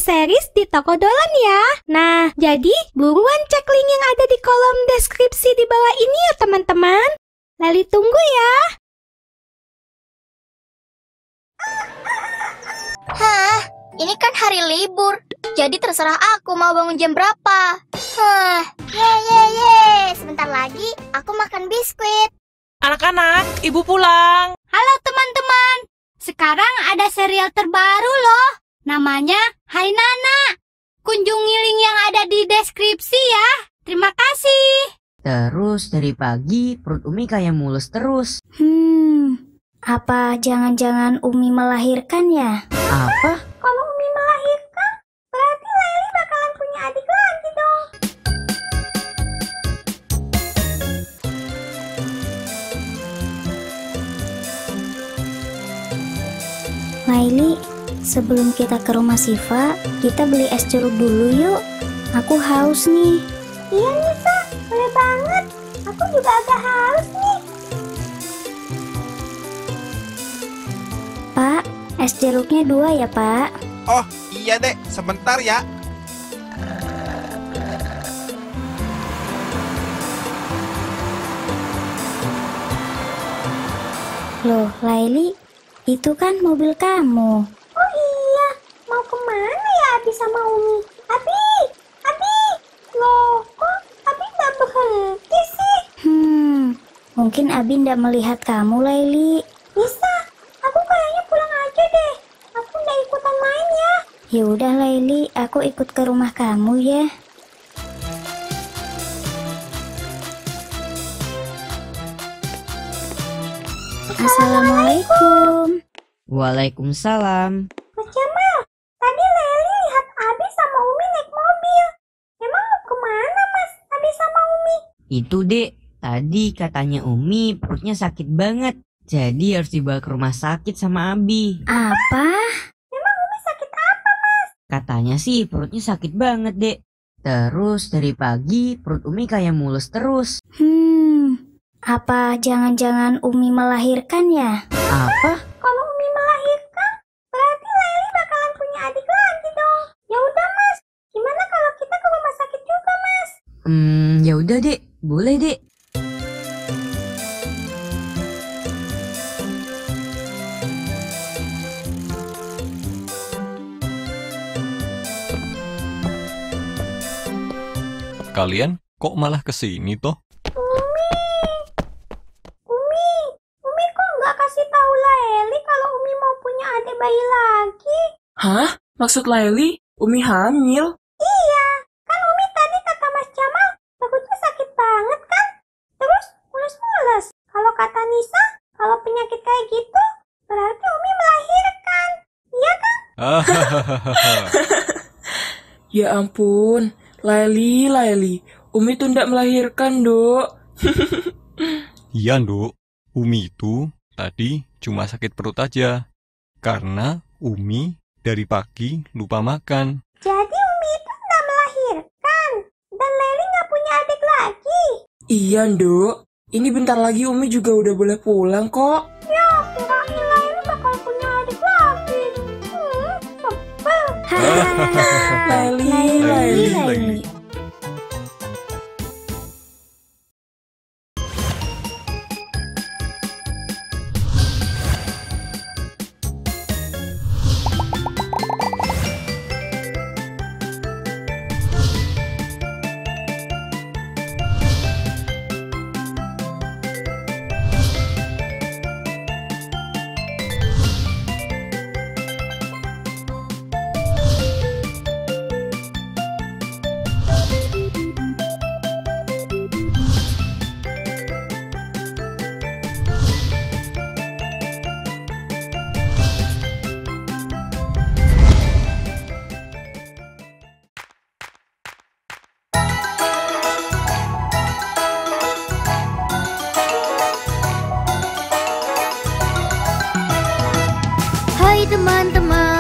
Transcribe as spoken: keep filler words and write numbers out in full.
series di toko Dolan ya. Nah, jadi buruan cek link yang ada di kolom deskripsi di bawah ini ya teman-teman. Leli tunggu ya. Hah, ini kan hari libur, jadi terserah aku mau bangun jam berapa. Hah, ye ye ye, sebentar lagi aku makan biskuit. Anak-anak, ibu pulang. Halo teman-teman, sekarang ada serial terbaru loh. Namanya Hai Nana. Kunjungi link yang ada di deskripsi ya. Terima kasih. Terus dari pagi perut Umi kayak mulus terus. Hmm, apa jangan-jangan Umi melahirkan ya? Apa? Kalau Umi melahirkan, berarti Leli bakalan punya adik lagi dong. Laili, sebelum kita ke rumah Siva, kita beli es jeruk dulu yuk. Aku haus nih. Iya Nisa, boleh banget. Aku juga agak haus nih. Pak, es jeruknya dua ya Pak. Oh iya dek, sebentar ya. Loh Laili, itu kan mobil kamu. Oh iya, mau kemana ya Abi sama Umi? Abi, Abi, loh kok Abi nggak berhenti sih? Hmm, mungkin Abi ndak melihat kamu Laili. Bisa, aku kayaknya pulang aja deh. Aku nggak ikutan main ya. Ya udah Laili, aku ikut ke rumah kamu ya. Assalamualaikum. Waalaikumsalam. Mas Jamal, tadi Leli lihat Abi sama Umi naik mobil. Emang mau kemana Mas, Abi sama Umi? Itu dek, tadi katanya Umi perutnya sakit banget. Jadi harus dibawa ke rumah sakit sama Abi. Apa? Emang Umi sakit apa Mas? Katanya sih perutnya sakit banget dek. Terus dari pagi perut Umi kayak mulus terus. Hmm, apa jangan-jangan Umi melahirkan ya? Apa? Kalau Umi melahirkan, berarti Leli bakalan punya adik lagi dong. Ya udah Mas, gimana kalau kita ke rumah sakit juga Mas? Hmm, ya udah dek, boleh dek. Kalian kok malah kesini toh? Umi, Umi, Umi kok nggak kasih tahu Leli kalau Umi mau punya adik bayi lagi? Hah? Maksud Laili, Umi hamil? Iya, kan Umi tadi kata Mas Jamal perutnya sakit banget kan? Terus mulus-mulus. Kalau kata Nisa, kalau penyakit kayak gitu berarti Umi melahirkan. Iya kan? Ya ampun, Laili, Laili, Umi tuh ndak melahirkan, Dok. Iya, Nduk. Umi itu tadi cuma sakit perut aja. Karena Umi dari pagi lupa makan. Jadi Umi itu nggak melahirkan dan Leli nggak punya adik lagi. Iya, Dok. Ini bentar lagi Umi juga udah boleh pulang kok. Ya, kirain Leli bakal punya adik lagi. Hmm, sebel. Laili, Laili, Laili. Laili. Hai teman-teman.